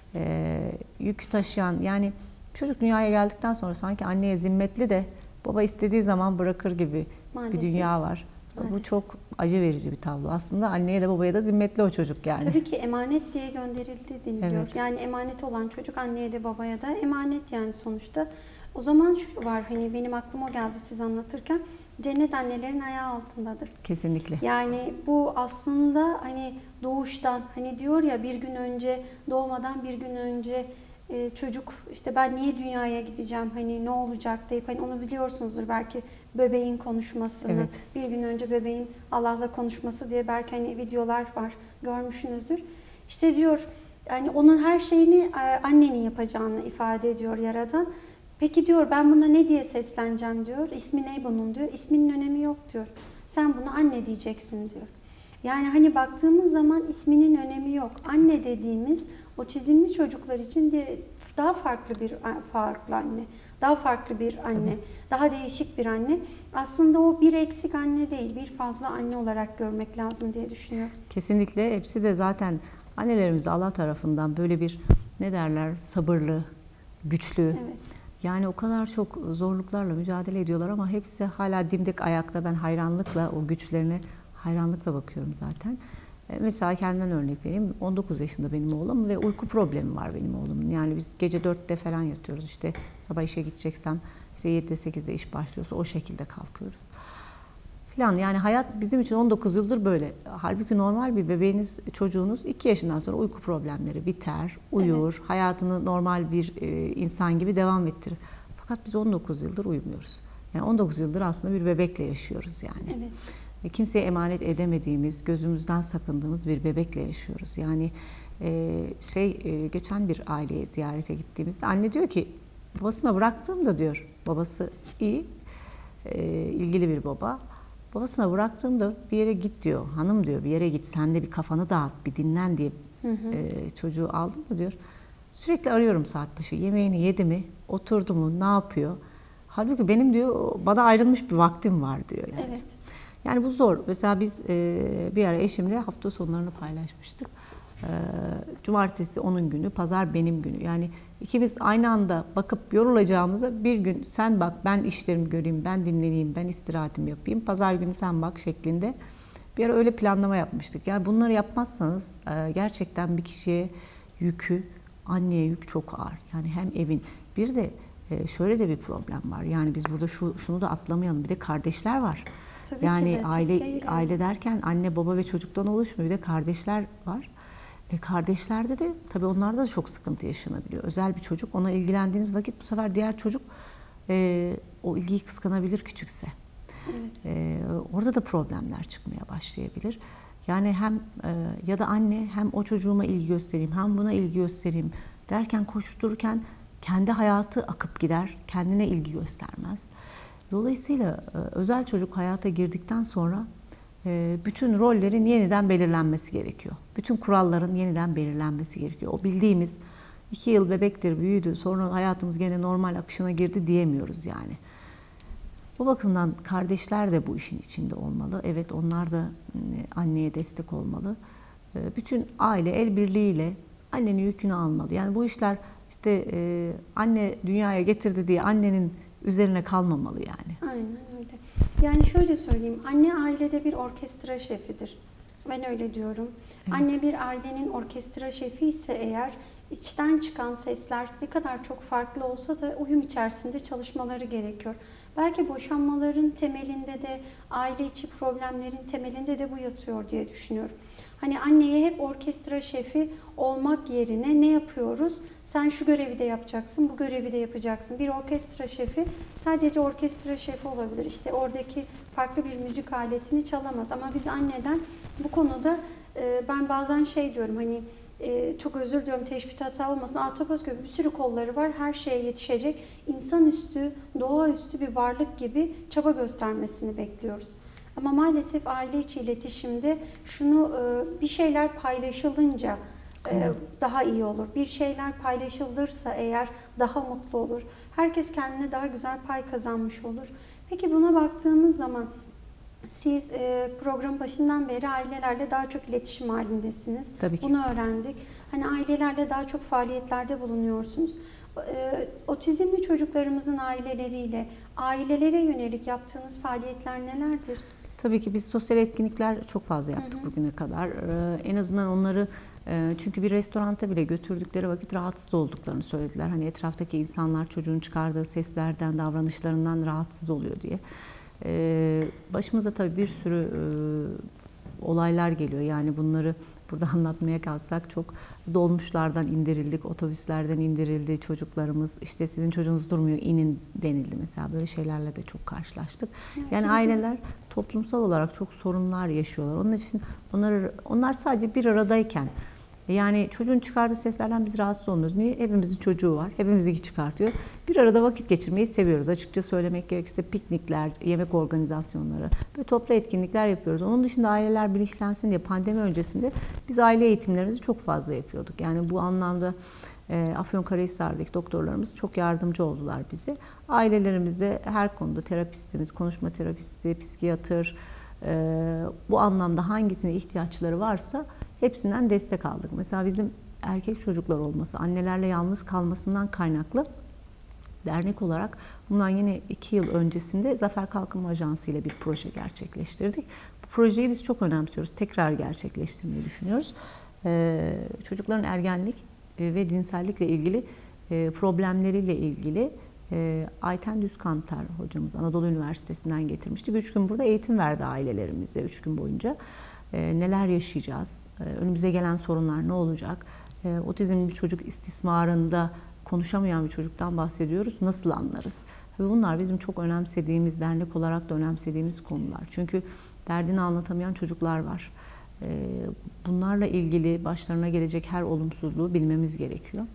e, yük taşıyan, yani çocuk dünyaya geldikten sonra sanki anneye zimmetli de baba istediği zaman bırakır gibi Maalesef. bir dünya var. Bu çok acı verici bir tablo. Aslında anneye de babaya da zimmetli o çocuk yani. Tabii ki emanet diye gönderildi deniliyor. Evet. Yani emanet olan çocuk anneye de babaya da emanet yani sonuçta. O zaman şu var, hani benim aklıma o geldi siz anlatırken, cennet annelerin ayağı altındadır. Kesinlikle. Yani bu aslında hani doğuştan, hani diyor ya bir gün önce, doğmadan bir gün önce e, çocuk işte ben niye dünyaya gideceğim, hani ne olacak deyip, hani onu biliyorsunuzdur belki, bebeğin konuşmasını. Evet. Bir gün önce bebeğin Allah'la konuşması diye belki hani videolar var, görmüşsünüzdür. İşte diyor yani onun her şeyini e, annenin yapacağını ifade ediyor Yaradan. Peki diyor ben buna ne diye sesleneceğim diyor. İsmi ne bunun diyor. İsminin önemi yok diyor. Sen buna anne diyeceksin diyor. Yani hani baktığımız zaman isminin önemi yok. Anne dediğimiz otizmli çocuklar için daha farklı bir farklı anne. Daha farklı bir anne. Tabii. Daha değişik bir anne. Aslında o bir eksik anne değil, bir fazla anne olarak görmek lazım diye düşünüyorum. Kesinlikle. Hepsi de zaten annelerimiz Allah tarafından böyle bir ne derler sabırlı, güçlü. Evet. Yani o kadar çok zorluklarla mücadele ediyorlar ama hepsi hala dimdik ayakta. Ben hayranlıkla o güçlerine hayranlıkla bakıyorum zaten. Mesela kendimden örnek vereyim. on dokuz yaşında benim oğlum ve uyku problemi var benim oğlumun. Yani biz gece dörtte falan yatıyoruz. İşte sabah işe gideceksem işte yedide sekizde iş başlıyorsa o şekilde kalkıyoruz. Falan. Yani hayat bizim için on dokuz yıldır böyle. Halbuki normal bir bebeğiniz, çocuğunuz iki yaşından sonra uyku problemleri biter, uyur, evet. Hayatını normal bir insan gibi devam ettirir. Fakat biz on dokuz yıldır uyumuyoruz. Yani on dokuz yıldır aslında bir bebekle yaşıyoruz yani. Evet. Kimseye emanet edemediğimiz, gözümüzden sakındığımız bir bebekle yaşıyoruz. Yani şey geçen bir aileye ziyarete gittiğimizde anne diyor ki babasına bıraktığımda diyor, babası iyi, ilgili bir baba. Babasına bıraktığımda bir yere git diyor. Hanım diyor bir yere git, sen de bir kafanı dağıt, bir dinlen diye hı hı. E, çocuğu aldım da diyor. Sürekli arıyorum saat başı. Yemeğini yedi mi, oturdu mu, ne yapıyor? Halbuki benim diyor bana ayrılmış bir vaktim var diyor. Yani. Evet. Yani bu zor. Mesela biz e, bir ara eşimle hafta sonlarını paylaşmıştık. E, cumartesi onun günü, pazar benim günü. Yani İkimiz aynı anda bakıp yorulacağımıza bir gün sen bak ben işlerimi göreyim, ben dinleneyim, ben istirahatimi yapayım. Pazar günü sen bak şeklinde bir ara öyle planlama yapmıştık. Yani bunları yapmazsanız gerçekten bir kişiye yükü, anneye yük çok ağır. Yani hem evin bir de şöyle de bir problem var. Yani biz burada şu şunu da atlamayalım. Bir de kardeşler var. Tabii yani de, aile aile derken anne baba ve çocuktan oluşmuyor. Bir de kardeşler var. E kardeşlerde de tabii onlarda da çok sıkıntı yaşanabiliyor. Özel bir çocuk, ona ilgilendiğiniz vakit bu sefer diğer çocuk e, o ilgiyi kıskanabilir küçükse. Evet. E, orada da problemler çıkmaya başlayabilir. Yani hem e, ya da anne hem o çocuğuma ilgi göstereyim hem buna ilgi göstereyim derken koştururken kendi hayatı akıp gider, kendine ilgi göstermez. Dolayısıyla e, özel çocuk hayata girdikten sonra bütün rollerin yeniden belirlenmesi gerekiyor. Bütün kuralların yeniden belirlenmesi gerekiyor. O bildiğimiz iki yıl bebektir, büyüdü, sonra hayatımız gene normal akışına girdi diyemiyoruz yani. Bu bakımdan kardeşler de bu işin içinde olmalı. Evet onlar da anneye destek olmalı. Bütün aile el birliğiyle annenin yükünü almalı. Yani bu işler işte anne dünyaya getirdi diye annenin üzerine kalmamalı yani. Aynen öyle. Yani şöyle söyleyeyim, anne ailede bir orkestra şefidir. Ben öyle diyorum. Evet. Anne bir ailenin orkestra şefi ise eğer, içten çıkan sesler ne kadar çok farklı olsa da uyum içerisinde çalışmaları gerekiyor. Belki boşanmaların temelinde de, aile içi problemlerin temelinde de bu yatıyor diye düşünüyorum. Hani anneye hep orkestra şefi olmak yerine ne yapıyoruz? Sen şu görevi de yapacaksın, bu görevi de yapacaksın. Bir orkestra şefi sadece orkestra şefi olabilir. İşte oradaki farklı bir müzik aletini çalamaz. Ama biz anneden bu konuda ben bazen şey diyorum, hani çok özür diliyorum, teşbih hata olmasın. Ahtapot gibi bir sürü kolları var, her şeye yetişecek. İnsanüstü, doğaüstü bir varlık gibi çaba göstermesini bekliyoruz. Ama maalesef aile içi iletişimde şunu, bir şeyler paylaşılınca evet. daha iyi olur. Bir şeyler paylaşılırsa eğer daha mutlu olur. Herkes kendine daha güzel pay kazanmış olur. Peki buna baktığımız zaman siz programın başından beri ailelerle daha çok iletişim halindesiniz. Tabii ki. Bunu öğrendik. Hani ailelerle daha çok faaliyetlerde bulunuyorsunuz. Otizmli çocuklarımızın aileleriyle, ailelere yönelik yaptığınız faaliyetler nelerdir? Tabii ki biz sosyal etkinlikler çok fazla yaptık hı hı. bugüne kadar. Ee, en azından onları e, çünkü bir restoranta bile götürdükleri vakit rahatsız olduklarını söylediler. Hani etraftaki insanlar çocuğun çıkardığı seslerden, davranışlarından rahatsız oluyor diye. Ee, başımıza tabii bir sürü e, olaylar geliyor. Yani bunları burada anlatmaya kalksak çok dolmuşlardan indirildik, otobüslerden indirildi çocuklarımız. İşte sizin çocuğunuz durmuyor, inin denildi mesela. Böyle şeylerle de çok karşılaştık. Evet, yani aileler toplumsal olarak çok sorunlar yaşıyorlar. Onun için onlar, onlar sadece bir aradayken, yani çocuğun çıkardığı seslerden biz rahatsız olmuyoruz. Niye? Hepimizin çocuğu var. Hepimizinki çıkartıyor. Bir arada vakit geçirmeyi seviyoruz. Açıkça söylemek gerekirse piknikler, yemek organizasyonları, böyle toplu etkinlikler yapıyoruz. Onun dışında aileler bilinçlensin diye pandemi öncesinde biz aile eğitimlerimizi çok fazla yapıyorduk. Yani bu anlamda e, Afyonkarahisar'daki doktorlarımız çok yardımcı oldular bize. Ailelerimize her konuda terapistimiz, konuşma terapisti, psikiyatr, e, bu anlamda hangisine ihtiyaçları varsa hepsinden destek aldık. Mesela bizim erkek çocuklar olması, annelerle yalnız kalmasından kaynaklı dernek olarak bundan yine iki yıl öncesinde Zafer Kalkınma Ajansı ile bir proje gerçekleştirdik. Bu projeyi biz çok önemsiyoruz. Tekrar gerçekleştirmeyi düşünüyoruz. Ee, çocukların ergenlik ve cinsellikle ilgili problemleriyle ilgili Ayten Düzkantar hocamız Anadolu Üniversitesi'nden getirmişti. Üç gün burada eğitim verdi ailelerimize üç gün boyunca. Neler yaşayacağız? Önümüze gelen sorunlar ne olacak? Otizmli bir çocuk istismarında konuşamayan bir çocuktan bahsediyoruz. Nasıl anlarız? Tabii bunlar bizim çok önemsediğimiz, dernek olarak da önemsediğimiz konular. Çünkü derdini anlatamayan çocuklar var. Bunlarla ilgili başlarına gelecek her olumsuzluğu bilmemiz gerekiyor.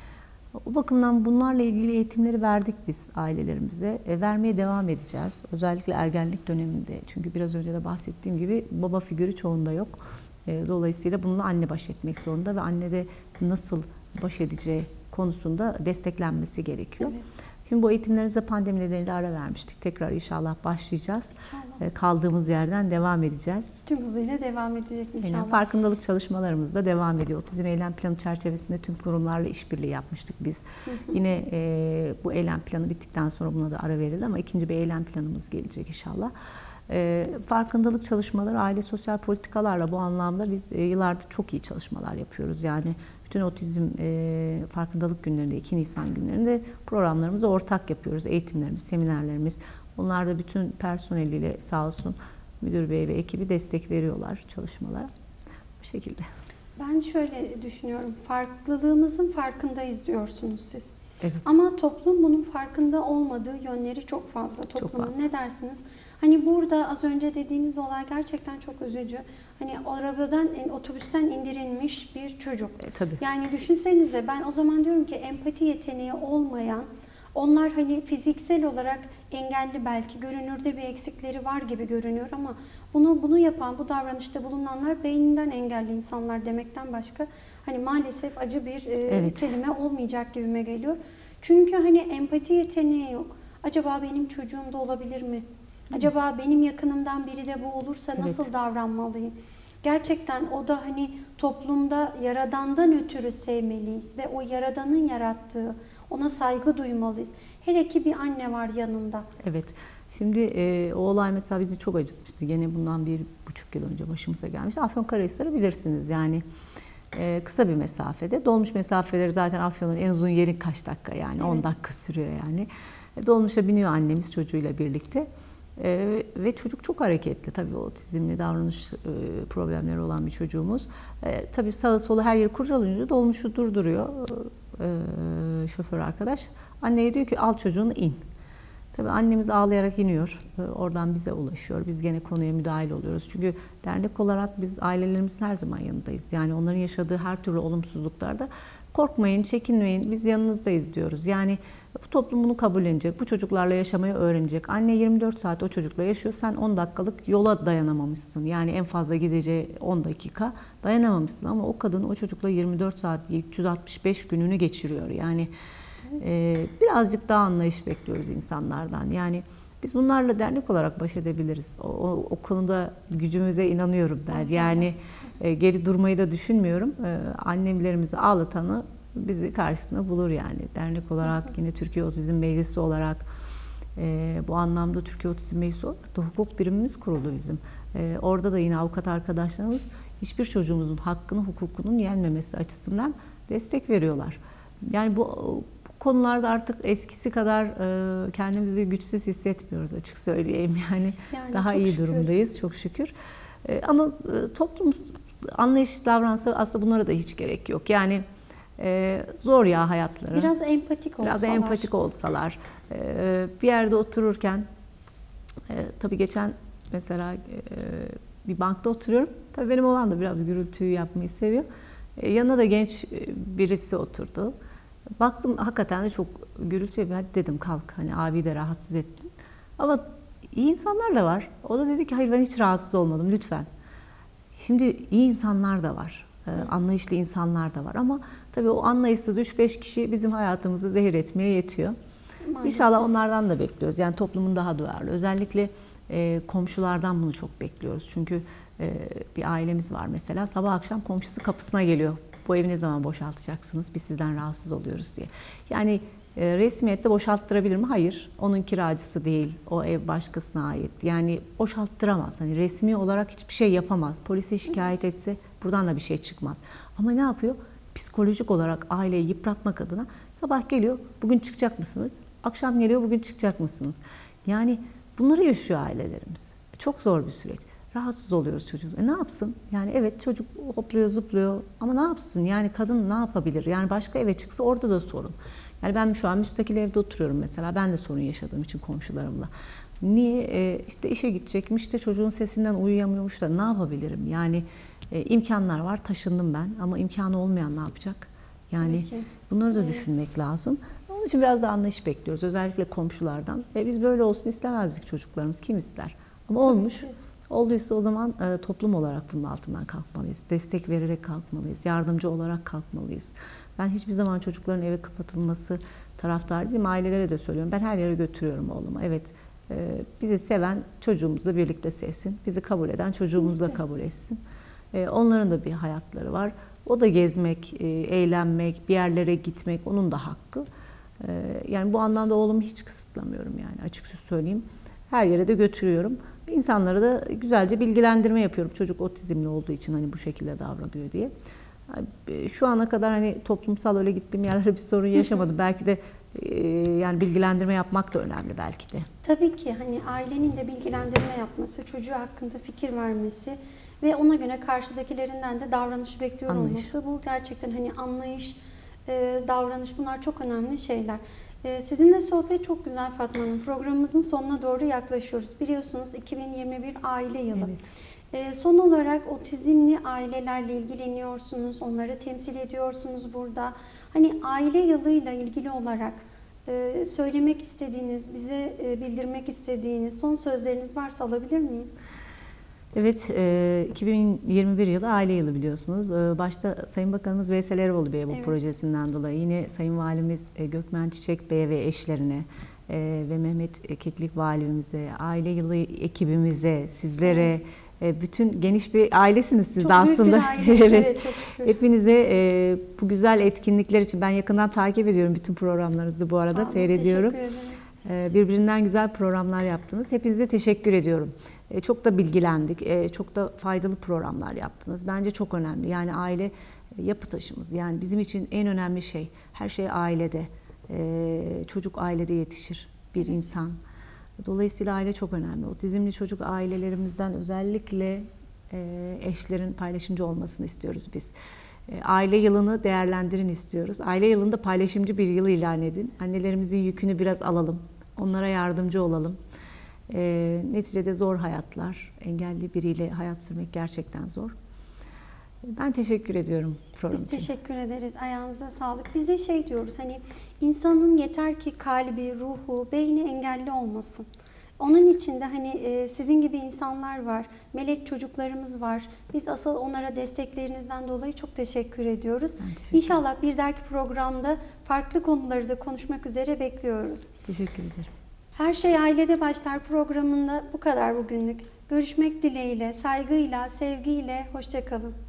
O bakımdan bunlarla ilgili eğitimleri verdik biz ailelerimize. E, vermeye devam edeceğiz. Özellikle ergenlik döneminde. Çünkü biraz önce de bahsettiğim gibi baba figürü çoğunda yok. E, dolayısıyla bununla anne baş etmek zorunda ve anne de nasıl baş edeceği konusunda desteklenmesi gerekiyor. Evet. Şimdi bu eğitimlerimize pandemi nedeniyle ara vermiştik. Tekrar inşallah başlayacağız. İnşallah. E, kaldığımız yerden devam edeceğiz. Tüm hızıyla devam edecek inşallah. Yani farkındalık çalışmalarımız da devam ediyor. Otizm eylem planı çerçevesinde tüm kurumlarla işbirliği yapmıştık biz. Hı hı. Yine e, bu eylem planı bittikten sonra buna da ara verildi ama ikinci bir eylem planımız gelecek inşallah. E, farkındalık çalışmaları, aile sosyal politikalarla bu anlamda biz e, yıllardır çok iyi çalışmalar yapıyoruz. Yani bütün otizm e, farkındalık günlerinde, iki Nisan günlerinde programlarımızı ortak yapıyoruz. Eğitimlerimiz, seminerlerimiz. Onlar da bütün personeliyle sağ olsun müdür bey ve ekibi destek veriyorlar çalışmalara. Bu şekilde. Ben şöyle düşünüyorum. Farklılığımızın farkındayız diyorsunuz siz. Evet. Ama toplum bunun farkında olmadığı yönleri çok fazla. Toplumun çok fazla. Ne dersiniz? Hani burada az önce dediğiniz olay gerçekten çok üzücü. Hani arabadan, otobüsten indirilmiş bir çocuk. E, tabii. Yani düşünsenize, ben o zaman diyorum ki empati yeteneği olmayan, onlar hani fiziksel olarak engelli, belki görünürde bir eksikleri var gibi görünüyor ama bunu bunu yapan, bu davranışta bulunanlar beyninden engelli insanlar demekten başka hani maalesef acı bir e, evet. kelime olmayacak gibime geliyor. Çünkü hani empati yeteneği yok. Acaba benim çocuğumda olabilir mi? Acaba evet. benim yakınımdan biri de bu olursa nasıl evet. davranmalıyım? Gerçekten o da hani toplumda Yaradan'dan ötürü sevmeliyiz ve o Yaradan'ın yarattığı, ona saygı duymalıyız. Hele ki bir anne var yanında. Evet. Şimdi e, o olay mesela bizi çok acıtmıştı. Gene bundan bir buçuk yıl önce başımıza gelmişti. Afyonkarahisar'ı bilirsiniz. Yani e, kısa bir mesafede. Dolmuş mesafeleri zaten Afyon'un en uzun yeri kaç dakika yani? Evet. on dakika sürüyor yani. Dolmuşa biniyor annemiz çocuğuyla birlikte. Ee, ve çocuk çok hareketli, tabii otizmli davranış e, problemleri olan bir çocuğumuz. E, tabii sağı solu her yeri kurcalayınca dolmuşu durduruyor e, şoför arkadaş. Anneye diyor ki al çocuğunu in. Tabii annemiz ağlayarak iniyor. E, oradan bize ulaşıyor. Biz gene konuya müdahil oluyoruz. Çünkü dernek olarak biz ailelerimizin her zaman yanındayız. Yani onların yaşadığı her türlü olumsuzluklarda korkmayın, çekinmeyin, biz yanınızdayız diyoruz. Yani bu toplum bunu kabullenecek, bu çocuklarla yaşamayı öğrenecek. Anne yirmi dört saat o çocukla yaşıyor, sen on dakikalık yola dayanamamışsın. Yani en fazla gideceği on dakika dayanamamışsın. Ama o kadın o çocukla yirmi dört saat, üç yüz altmış beş gününü geçiriyor. Yani evet. e, birazcık daha anlayış bekliyoruz insanlardan. Yani biz bunlarla dernek olarak baş edebiliriz. O, o, o konuda gücümüze inanıyorum ben. Yani e, geri durmayı da düşünmüyorum. E, annemlerimizi ağlatanı bizi karşısında bulur yani. Dernek olarak, yine Türkiye Otizm Meclisi olarak E, bu anlamda Türkiye Otizm Meclisi olarak da hukuk birimimiz kuruldu bizim. E, orada da yine avukat arkadaşlarımız hiçbir çocuğumuzun hakkını, hukukunun yenmemesi açısından destek veriyorlar. Yani bu, bu konularda artık eskisi kadar e, kendimizi güçsüz hissetmiyoruz, açık söyleyeyim. Yani, yani daha iyi şükür. durumdayız çok şükür. E, ama e, toplum anlayışlı davransa aslında bunlara da hiç gerek yok. Yani e, zor ya hayatları. Biraz empatik olsalar. Biraz empatik olsalar. E, bir yerde otururken e, tabii geçen mesela e, bir bankta oturuyorum. Tabii benim oğlan da biraz gürültüyü yapmayı seviyor. E, yanına da genç birisi oturdu. Baktım hakikaten de çok gürültü yapıyor. Hadi dedim kalk, hani abi de rahatsız ettin. Ama iyi insanlar da var. O da dedi ki hayır ben hiç rahatsız olmadım lütfen. Şimdi iyi insanlar da var. E, anlayışlı insanlar da var. Ama tabii o anlayışsız üç beş kişi bizim hayatımızı zehir etmeye yetiyor. Maalesef. İnşallah onlardan da bekliyoruz. Yani toplumun daha duyarlı. Özellikle e, komşulardan bunu çok bekliyoruz. Çünkü e, bir ailemiz var mesela. Sabah akşam komşusu kapısına geliyor. Bu evi ne zaman boşaltacaksınız? Biz sizden rahatsız oluyoruz diye. Yani e, resmiyette boşalttırabilir mi? Hayır. Onun kiracısı değil. O ev başkasına ait. Yani boşalttıramaz. Hani resmi olarak hiçbir şey yapamaz. Polise şikayet etse buradan da bir şey çıkmaz. Ama ne yapıyor? Psikolojik olarak aileyi yıpratmak adına sabah geliyor. Bugün çıkacak mısınız? Akşam geliyor. Bugün çıkacak mısınız? Yani bunları yaşıyor ailelerimiz. Çok zor bir süreç. Rahatsız oluyoruz çocuğumuz. E ne yapsın? Yani evet çocuk hopluyor zıplıyor ama ne yapsın? Yani kadın ne yapabilir? Yani başka eve çıksa orada da sorun. Yani ben şu an müstakil evde oturuyorum mesela. Ben de sorun yaşadığım için komşularımla. Niye? E, işte işe gidecekmiş de çocuğun sesinden uyuyamıyormuş da ne yapabilirim? Yani e, imkanlar var. Taşındım ben ama imkanı olmayan ne yapacak? Yani bunları da düşünmek lazım. Onun için biraz da anlayış bekliyoruz. Özellikle komşulardan. E, biz böyle olsun istemezdik çocuklarımız. Kim ister? Ama olmuş. Olduysa o zaman e, toplum olarak bunun altından kalkmalıyız. Destek vererek kalkmalıyız. Yardımcı olarak kalkmalıyız. Ben hiçbir zaman çocukların eve kapatılması taraftarı değilim. Ailelere de söylüyorum. Ben her yere götürüyorum oğlumu. Evet, e, bizi seven çocuğumuzla birlikte sevsin. Bizi kabul eden çocuğumuzla kabul etsin. E, onların da bir hayatları var. O da gezmek, e, eğlenmek, bir yerlere gitmek onun da hakkı. E, yani bu anlamda oğlumu hiç kısıtlamıyorum yani açıkça söyleyeyim. Her yere de götürüyorum. İnsanlara da güzelce bilgilendirme yapıyorum. Çocuk otizmli olduğu için hani bu şekilde davranıyor diye. Şu ana kadar hani toplumsal öyle gittiğim yerlere bir sorun yaşamadım. Belki de yani bilgilendirme yapmak da önemli belki de. Tabii ki hani ailenin de bilgilendirme yapması, çocuğu hakkında fikir vermesi ve ona göre karşıdakilerinden de davranışı bekliyor Anlayış. olması. Bu gerçekten hani anlayış, davranış bunlar çok önemli şeyler. Sizinle sohbet çok güzel Fatma Hanım. Programımızın sonuna doğru yaklaşıyoruz. Biliyorsunuz iki bin yirmi bir aile yılı. Evet. Son olarak otizmli ailelerle ilgileniyorsunuz, onları temsil ediyorsunuz burada. Hani aile yılıyla ilgili olarak söylemek istediğiniz, bize bildirmek istediğiniz son sözleriniz varsa alabilir miyim? Evet, iki bin yirmi bir yılı aile yılı biliyorsunuz. Başta Sayın Bakanımız Veysel Eroğlu Bey'e bu evet. projesinden dolayı, yine Sayın Valimiz Gökmen Çiçek Bey'e ve eşlerine ve Mehmet Keklik Valimize, aile yılı ekibimize, sizlere, evet. bütün geniş bir ailesiniz siz çok de aslında. Evet, evet çok Hepinize bu güzel etkinlikler için ben yakından takip ediyorum bütün programlarınızı bu arada, Sağ olun, seyrediyorum. teşekkür ederiz. Birbirinden güzel programlar yaptınız. Hepinize teşekkür ediyorum. Çok da bilgilendik, çok da faydalı programlar yaptınız. Bence çok önemli. Yani aile yapı taşımız. Yani bizim için en önemli şey, her şey ailede. Çocuk ailede yetişir bir insan. Dolayısıyla aile çok önemli. Otizmli çocuk ailelerimizden özellikle eşlerin paylaşımcı olmasını istiyoruz biz. Aile yılını değerlendirin istiyoruz. Aile yılında paylaşımcı bir yıl ilan edin. Annelerimizin yükünü biraz alalım. Onlara yardımcı olalım. E, neticede zor hayatlar. Engelli biriyle hayat sürmek gerçekten zor. Ben teşekkür ediyorum program Biz için. teşekkür ederiz. Ayağınıza sağlık. Biz de şey diyoruz hani insanın yeter ki kalbi, ruhu, beyni engelli olmasın. Onun için de hani e, sizin gibi insanlar var, melek çocuklarımız var. Biz asıl onlara desteklerinizden dolayı çok teşekkür ediyoruz. Teşekkür İnşallah bir dahaki programda farklı konuları da konuşmak üzere bekliyoruz. Teşekkür ederim. Her Şey Ailede Başlar programında bu kadar bugünlük. Görüşmek dileğiyle, saygıyla, sevgiyle, hoşça kalın.